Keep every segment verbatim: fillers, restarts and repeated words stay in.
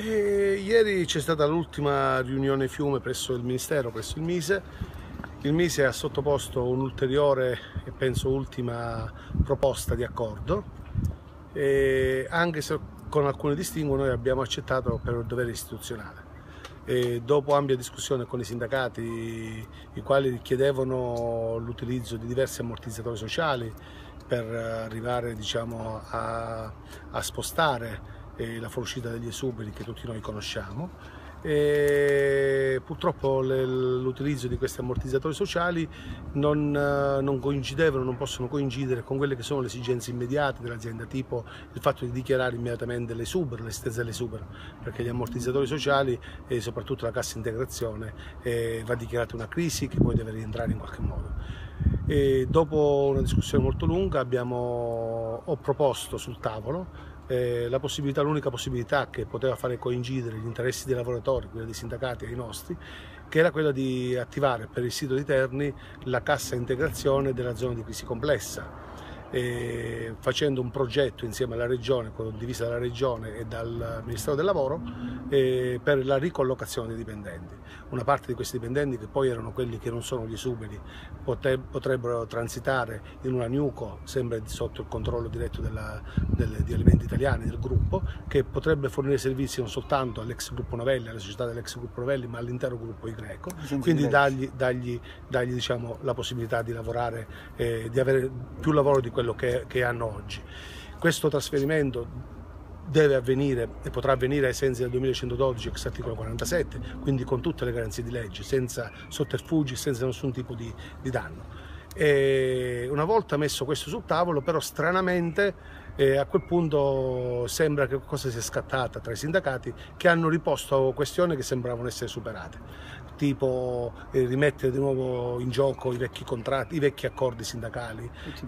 E ieri c'è stata l'ultima riunione fiume presso il Ministero, presso il Mise. Il Mise ha sottoposto un'ulteriore e penso ultima proposta di accordo, e anche se con alcuni distinguo noi abbiamo accettato per dovere istituzionale. E dopo ampia discussione con i sindacati, i quali chiedevano l'utilizzo di diversi ammortizzatori sociali per arrivare, diciamo, a, a spostare la fuoriuscita degli esuberi che tutti noi conosciamo, e purtroppo l'utilizzo di questi ammortizzatori sociali non, non coincidevano, non possono coincidere con quelle che sono le esigenze immediate dell'azienda, tipo il fatto di dichiarare immediatamente l'esubero, l'esistenza dell'esubero, perché gli ammortizzatori sociali e soprattutto la cassa integrazione eh, va dichiarata una crisi che poi deve rientrare in qualche modo. E dopo una discussione molto lunga abbiamo, ho proposto sul tavolo Eh, la possibilità, l'unica possibilità che poteva fare coincidere gli interessi dei lavoratori, quelli dei sindacati e i nostri, che era quella di attivare per il sito di Terni la cassa integrazione della zona di crisi complessa, e facendo un progetto insieme alla Regione, condiviso dalla Regione e dal Ministero del Lavoro, eh, per la ricollocazione dei dipendenti. Una parte di questi dipendenti, che poi erano quelli che non sono gli esuberi, potrebbero transitare in una Newco, sempre sotto il controllo diretto della, delle, di Alimenti Italiani, del gruppo, che potrebbe fornire servizi non soltanto all'ex gruppo Novelli, alle società dell'ex gruppo Novelli, ma all'intero gruppo Igreco, quindi dargli, dargli, dargli diciamo, la possibilità di lavorare, eh, di avere più lavoro di quello Che, che hanno oggi. Questo trasferimento deve avvenire e potrà avvenire ai sensi del duemilacentododici ex articolo quarantasette, quindi con tutte le garanzie di legge, senza sotterfugi, senza nessun tipo di, di danno. E una volta messo questo sul tavolo, però stranamente eh, a quel punto sembra che qualcosa sia scattata tra i sindacati, che hanno riposto questioni che sembravano essere superate, tipo eh, rimettere di nuovo in gioco i vecchi contratti, i vecchi accordi sindacali,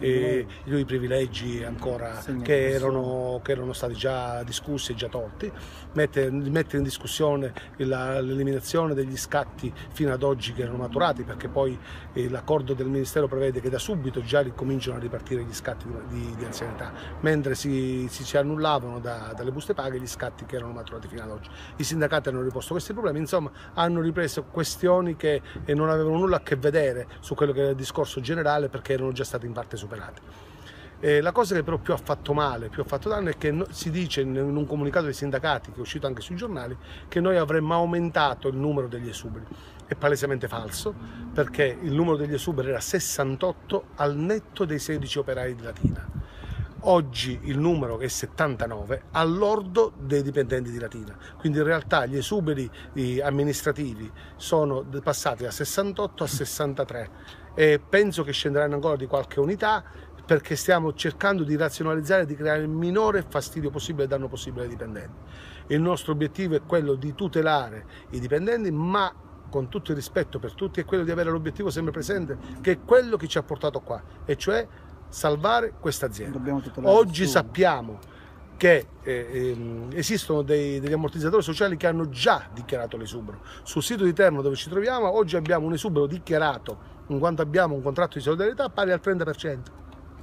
e i privilegi ancora che erano, che erano stati già discussi e già tolti, mettere, mettere in discussione l'eliminazione degli scatti fino ad oggi che erano maturati, perché poi eh, l'accordo del Ministero prevede che da subito già ricominciano a ripartire gli scatti di, di, di anzianità, mentre si, si, si annullavano da, dalle buste paga gli scatti che erano maturati fino ad oggi. I sindacati hanno riposto questi problemi, insomma hanno ripreso questioni che non avevano nulla a che vedere su quello che era il discorso generale, perché erano già state in parte superate. Eh, la cosa che però più ha fatto male, più ha fatto danno, è che no, si dice in un comunicato dei sindacati, che è uscito anche sui giornali, che noi avremmo aumentato il numero degli esuberi. È palesemente falso, perché il numero degli esuberi era sessantotto al netto dei sedici operai di Latina. Oggi il numero è settantanove all'ordo dei dipendenti di Latina, quindi in realtà gli esuberi amministrativi sono passati da sessantotto a sessantatré, e penso che scenderanno ancora di qualche unità, perché stiamo cercando di razionalizzare e di creare il minore fastidio possibile e danno possibile ai dipendenti. Il nostro obiettivo è quello di tutelare i dipendenti, ma con tutto il rispetto per tutti, è quello di avere l'obiettivo sempre presente, che è quello che ci ha portato qua, e cioè salvare questa azienda. Oggi sappiamo che eh, esistono dei, degli ammortizzatori sociali che hanno già dichiarato l'esubero. Sul sito di Terno, dove ci troviamo, oggi abbiamo un esubero dichiarato, in quanto abbiamo un contratto di solidarietà pari al trenta per cento.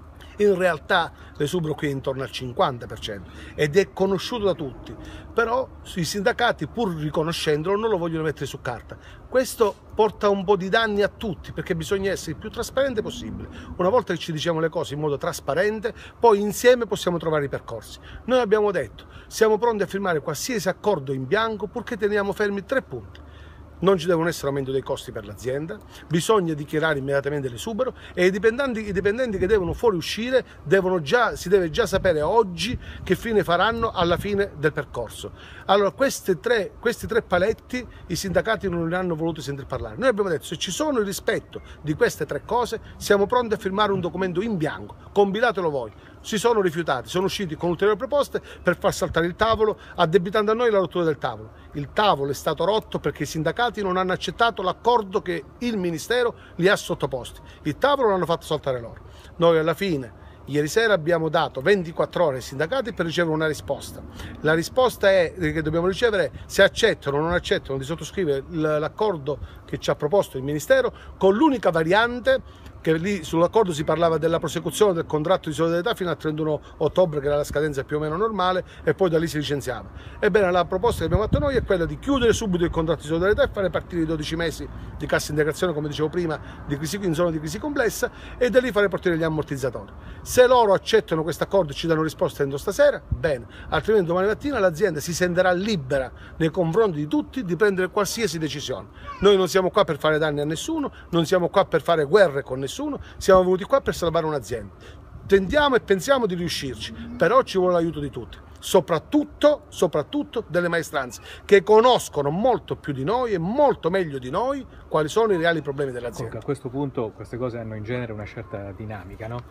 In realtà l'esubero qui è intorno al cinquanta per cento ed è conosciuto da tutti, però i sindacati, pur riconoscendolo, non lo vogliono mettere su carta. Questo porta un po' di danni a tutti, perché bisogna essere il più trasparente possibile. Una volta che ci diciamo le cose in modo trasparente, poi insieme possiamo trovare i percorsi. Noi abbiamo detto, siamo pronti a firmare qualsiasi accordo in bianco, purché teniamo fermi tre punti. Non ci devono essere aumento dei costi per l'azienda, bisogna dichiarare immediatamente l'esubero, e i dipendenti, i dipendenti che devono fuoriuscire devono già, si deve già sapere oggi che fine faranno alla fine del percorso. Allora questi tre, questi tre paletti i sindacati non ne hanno voluto sentire parlare. Noi abbiamo detto, se ci sono il rispetto di queste tre cose, siamo pronti a firmare un documento in bianco, compilatelo voi. Si sono rifiutati, sono usciti con ulteriori proposte per far saltare il tavolo, addebitando a noi la rottura del tavolo. Il tavolo è stato rotto perché i sindacati non hanno accettato l'accordo che il Ministero li ha sottoposti. Il tavolo l'hanno fatto saltare loro. Noi alla fine, ieri sera, abbiamo dato ventiquattro ore ai sindacati per ricevere una risposta. La risposta è che dobbiamo ricevere se accettano o non accettano di sottoscrivere l'accordo che ci ha proposto il Ministero, con l'unica variante che lì sull'accordo si parlava della prosecuzione del contratto di solidarietà fino al trentuno ottobre, che era la scadenza più o meno normale, e poi da lì si licenziava. Ebbene, la proposta che abbiamo fatto noi è quella di chiudere subito il contratto di solidarietà e fare partire i dodici mesi di cassa integrazione, come dicevo prima, di crisi, in zona di crisi complessa, e da lì fare partire gli ammortizzatori. Se loro accettano questo accordo e ci danno risposta entro stasera, bene, altrimenti domani mattina l'azienda si sentirà libera nei confronti di tutti di prendere qualsiasi decisione. Noi non siamo qua per fare danni a nessuno, non siamo qua per fare guerre con nessuno, siamo venuti qua per salvare un'azienda. Tendiamo e pensiamo di riuscirci, però ci vuole l'aiuto di tutti, soprattutto, soprattutto delle maestranze, che conoscono molto più di noi e molto meglio di noi quali sono i reali problemi dell'azienda. A questo punto queste cose hanno in genere una certa dinamica, no?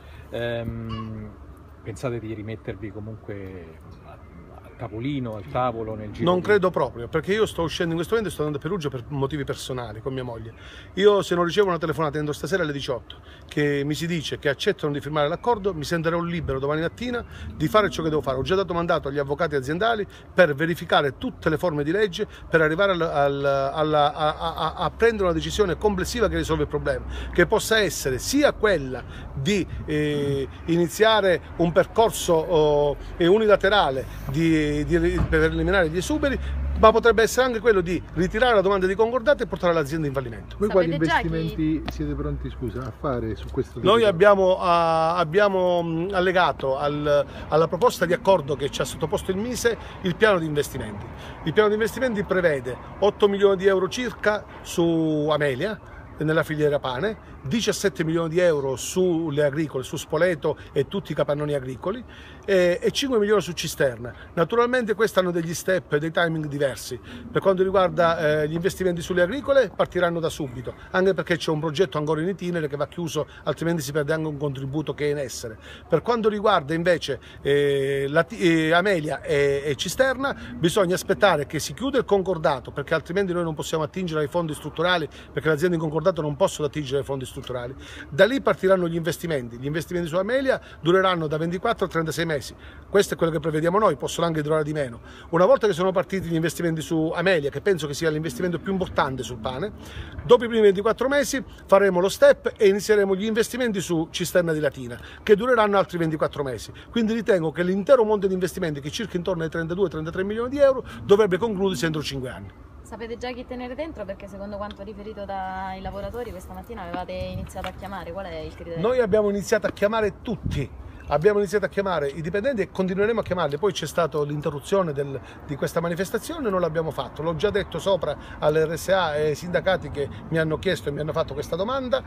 Ehm, pensate di rimettervi comunque tavolino, al tavolo, nel giro? Non di... credo proprio, perché io sto uscendo in questo momento e sto andando a Perugia per motivi personali con mia moglie. Io, se non ricevo una telefonata entro stasera alle diciotto che mi si dice che accettano di firmare l'accordo, mi sentirò libero domani mattina di fare ciò che devo fare. Ho già dato mandato agli avvocati aziendali per verificare tutte le forme di legge per arrivare al, al, alla, a, a, a prendere una decisione complessiva che risolve il problema, che possa essere sia quella di eh, iniziare un percorso oh, unilaterale di Di, di, per eliminare gli esuberi, ma potrebbe essere anche quello di ritirare la domanda di concordato e portare l'azienda in fallimento. Voi quali investimenti chi... siete pronti, scusa, a fare su questo? Noi abbiamo, uh, abbiamo mh, allegato al, alla proposta di accordo che ci ha sottoposto il Mise il piano di investimenti. Il piano di investimenti prevede otto milioni di euro circa su Amelia, nella filiera pane, diciassette milioni di euro sulle agricole, su Spoleto e tutti i capannoni agricoli, e, e cinque milioni su Cisterna. Naturalmente questi hanno degli step e dei timing diversi. Per quanto riguarda eh, gli investimenti sulle agricole, partiranno da subito, anche perché c'è un progetto ancora in itinere che va chiuso, altrimenti si perde anche un contributo che è in essere. Per quanto riguarda invece eh, la, eh, Amelia e, e Cisterna, bisogna aspettare che si chiuda il concordato, perché altrimenti noi non possiamo attingere ai fondi strutturali, perché le aziende in concordato non possono attingere ai fondi strutturali. Da lì partiranno gli investimenti. Gli investimenti su Amelia dureranno da ventiquattro a trentasei mesi. Questo è quello che prevediamo noi, possono anche durare di meno. Una volta che sono partiti gli investimenti su Amelia, che penso che sia l'investimento più importante sul pane, dopo i primi ventiquattro mesi faremo lo step e inizieremo gli investimenti su Cisterna di Latina, che dureranno altri ventiquattro mesi. Quindi ritengo che l'intero monte di investimenti, che è circa intorno ai trentadue trentatré milioni di euro, dovrebbe concludersi entro cinque anni. Sapete già chi tenere dentro? Perché secondo quanto riferito dai lavoratori questa mattina avevate iniziato a chiamare, qual è il criterio? Noi abbiamo iniziato a chiamare tutti, abbiamo iniziato a chiamare i dipendenti e continueremo a chiamarli. Poi c'è stata l'interruzione di questa manifestazione, non l'abbiamo fatto, l'ho già detto sopra all'R S A e ai sindacati che mi hanno chiesto e mi hanno fatto questa domanda.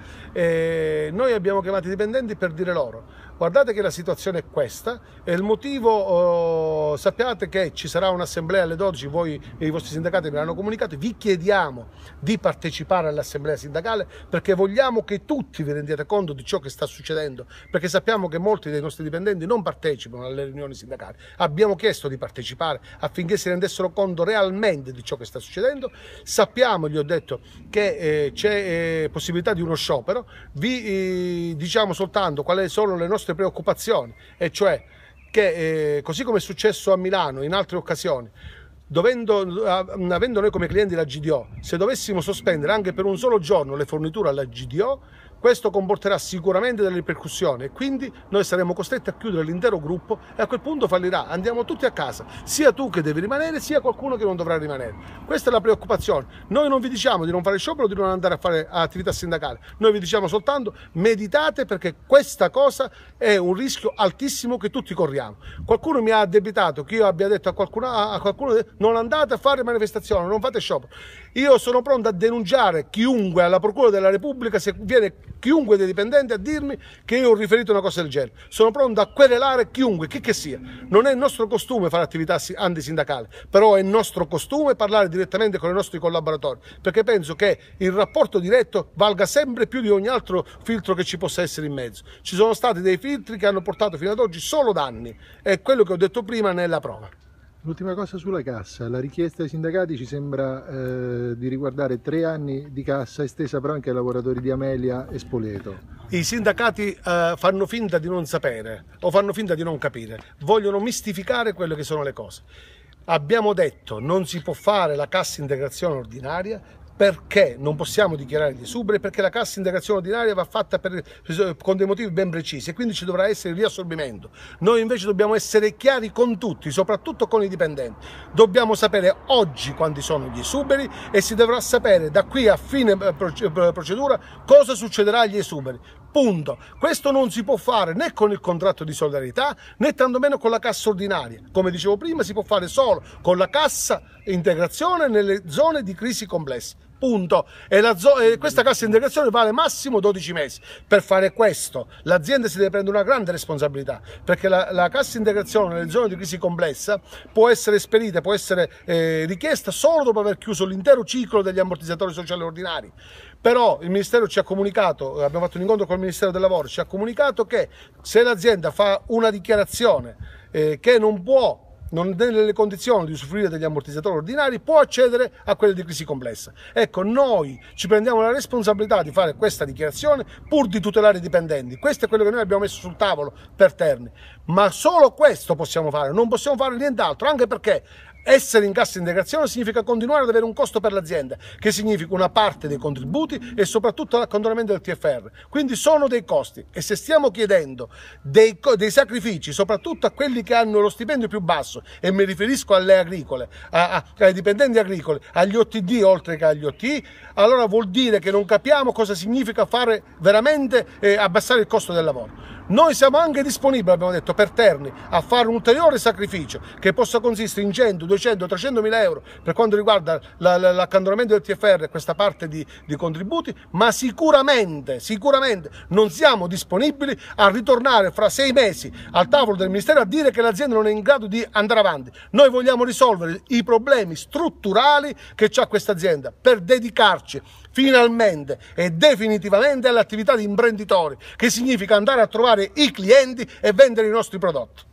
E noi abbiamo chiamato i dipendenti per dire loro: guardate che la situazione è questa, e il motivo, oh, sappiate che ci sarà un'assemblea alle dodici, voi e i vostri sindacati me l'hanno comunicato, vi chiediamo di partecipare all'assemblea sindacale perché vogliamo che tutti vi rendiate conto di ciò che sta succedendo, perché sappiamo che molti dei nostri dipendenti non partecipano alle riunioni sindacali. Abbiamo chiesto di partecipare affinché si rendessero conto realmente di ciò che sta succedendo. Sappiamo, gli ho detto, che eh, c'è eh, possibilità di uno sciopero. Vi eh, diciamo soltanto quali sono le nostre preoccupazioni, e cioè che eh, così come è successo a Milano in altre occasioni, dovendo, avendo noi come clienti la G D O, se dovessimo sospendere anche per un solo giorno le forniture alla G D O, questo comporterà sicuramente delle ripercussioni e quindi noi saremo costretti a chiudere l'intero gruppo e a quel punto fallirà. Andiamo tutti a casa, sia tu che devi rimanere, sia qualcuno che non dovrà rimanere. Questa è la preoccupazione. Noi non vi diciamo di non fare sciopero, di non andare a fare attività sindacale. Noi vi diciamo soltanto: meditate, perché questa cosa è un rischio altissimo che tutti corriamo. Qualcuno mi ha addebitato che io abbia detto a qualcuno, a qualcuno non andate a fare manifestazioni, non fate sciopero. Io sono pronto a denunciare chiunque alla Procura della Repubblica se viene chiunque dei dipendenti a dirmi che io ho riferito una cosa del genere. Sono pronto a querelare chiunque, chi che sia. Non è il nostro costume fare attività antisindacali, però è il nostro costume parlare direttamente con i nostri collaboratori, perché penso che il rapporto diretto valga sempre più di ogni altro filtro che ci possa essere in mezzo. Ci sono stati dei filtri che hanno portato fino ad oggi solo danni, e quello che ho detto prima ne è la prova. L'ultima cosa sulla cassa: la richiesta dei sindacati ci sembra eh, di riguardare tre anni di cassa estesa però anche ai lavoratori di Amelia e Spoleto. I sindacati eh, fanno finta di non sapere o fanno finta di non capire, vogliono mistificare quelle che sono le cose. Abbiamo detto: non si può fare la cassa integrazione ordinaria Perché non possiamo dichiarare gli esuberi? Perché la cassa integrazione ordinaria va fatta per, con dei motivi ben precisi e quindi ci dovrà essere il riassorbimento. Noi invece dobbiamo essere chiari con tutti, soprattutto con i dipendenti. Dobbiamo sapere oggi quanti sono gli esuberi e si dovrà sapere da qui a fine procedura cosa succederà agli esuberi. Punto. Questo non si può fare né con il contratto di solidarietà né tantomeno con la cassa ordinaria. Come dicevo prima, si può fare solo con la cassa integrazione nelle zone di crisi complessa. Punto. E, la e questa cassa integrazione vale massimo dodici mesi. Per fare questo l'azienda si deve prendere una grande responsabilità, perché la, la cassa integrazione nelle zone di crisi complessa può essere spedita, può essere eh, richiesta solo dopo aver chiuso l'intero ciclo degli ammortizzatori sociali ordinari. Però il Ministero ci ha comunicato, abbiamo fatto un incontro con il Ministero del Lavoro, ci ha comunicato che se l'azienda fa una dichiarazione eh, che non può, non è nelle condizioni di usufruire degli ammortizzatori ordinari, può accedere a quelli di crisi complessa. Ecco, noi ci prendiamo la responsabilità di fare questa dichiarazione pur di tutelare i dipendenti. Questo è quello che noi abbiamo messo sul tavolo per Terni, ma solo questo possiamo fare, non possiamo fare nient'altro, anche perché essere in cassa integrazione significa continuare ad avere un costo per l'azienda, che significa una parte dei contributi e soprattutto l'accantonamento del T F R. Quindi sono dei costi e se stiamo chiedendo dei, dei sacrifici, soprattutto a quelli che hanno lo stipendio più basso, e mi riferisco alle agricole, a, a, ai dipendenti agricoli, agli O T D oltre che agli O T I, allora vuol dire che non capiamo cosa significa fare veramente eh, abbassare il costo del lavoro. Noi siamo anche disponibili, abbiamo detto, per Terni a fare un ulteriore sacrificio che possa consistere in cento, duecento, trecentomila euro per quanto riguarda l'accantonamento del T F R e questa parte di, di contributi, ma sicuramente, sicuramente non siamo disponibili a ritornare fra sei mesi al tavolo del Ministero a dire che l'azienda non è in grado di andare avanti. Noi vogliamo risolvere i problemi strutturali che ha questa azienda per dedicarci finalmente e definitivamente all'attività di imprenditori, che significa andare a trovare i clienti e vendere i nostri prodotti.